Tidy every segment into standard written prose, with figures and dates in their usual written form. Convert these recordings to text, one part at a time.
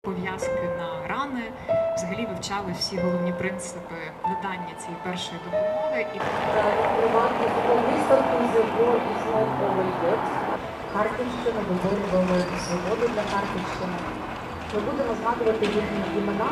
пов'язки на рани, взагалі вивчали всі головні принципи надання цієї першої допомоги. Харківщина виборювали свободу для Харківщини. Ми будемо згадувати їхні імена.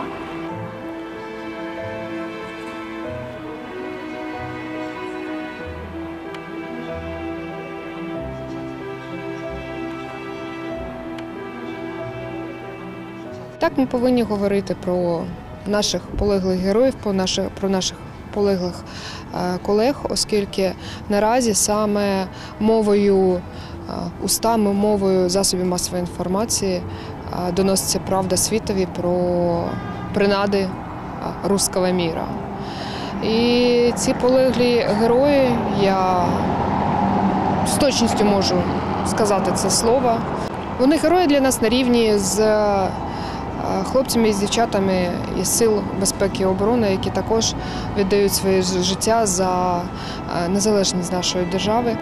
Так, ми повинні говорити про наших полеглих героїв, про наших полеглих колег, оскільки наразі саме мовою, устами, мовою засобів масової інформації доноситься правда світові про принади руського міра. І ці полеглі герої, я з точністю можу сказати це слово, вони герої для нас на рівні з хлопцями і з дівчатами із сил безпеки і оборони, які також віддають своє життя за незалежність нашої держави.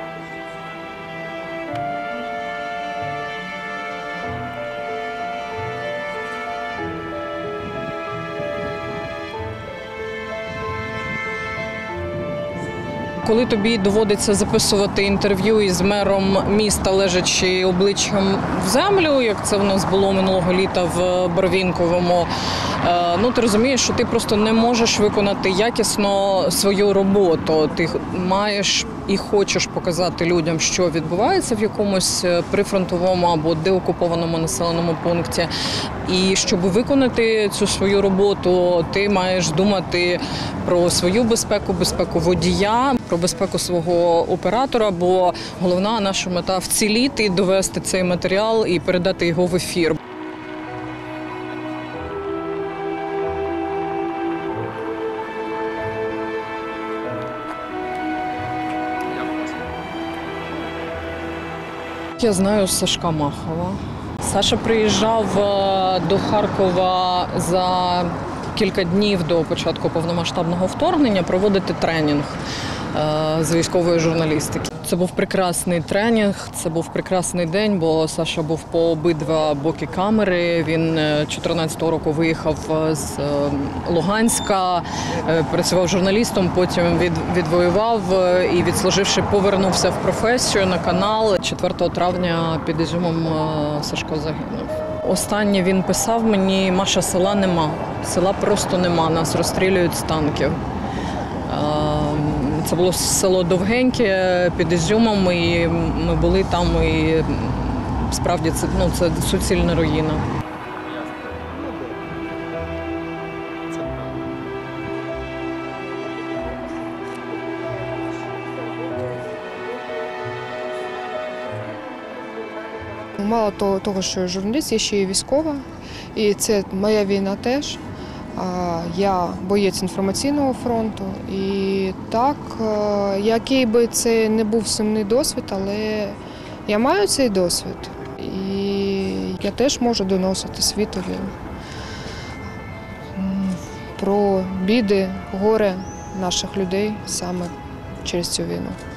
Коли тобі доводиться записувати інтерв'ю із мером міста, лежачи обличчям в землю, як це в нас було минулого літа в Барвінковому, ти розумієш, що ти просто не можеш виконати якісно свою роботу. Ти маєш і хочеш показати людям, що відбувається в якомусь прифронтовому або деокупованому населеному пункті. І щоб виконати цю свою роботу, ти маєш думати про свою безпеку, безпеку водія, про безпеку свого оператора, бо головна наша мета – вціліти, довести цей матеріал і передати його в ефір. Я знаю Сашка Махова. Саша приїжджав до Харкова за кілька днів до початку повномасштабного вторгнення проводити тренінг з військової журналістики. Це був прекрасний тренінг, це був прекрасний день, бо Саша був по обидва боки камери. Він 2014 року виїхав з Луганська, працював журналістом, потім відвоював і, відслуживши, повернувся в професію на канал. 4 травня під Ізюмом Сашко загинув. Останнє він писав мені: «Маша, села нема, села просто нема, нас розстрілюють з танків». Це було село Довгеньке під Ізюмом, і ми були там, і справді це суцільна руїна. Мало того, що я журналіст, я ще й військова, і це моя війна теж. Я боєць інформаційного фронту, і так, який би це не був сумний досвід, але я маю цей досвід, і я теж можу доносити світові про біди, горе наших людей саме через цю війну.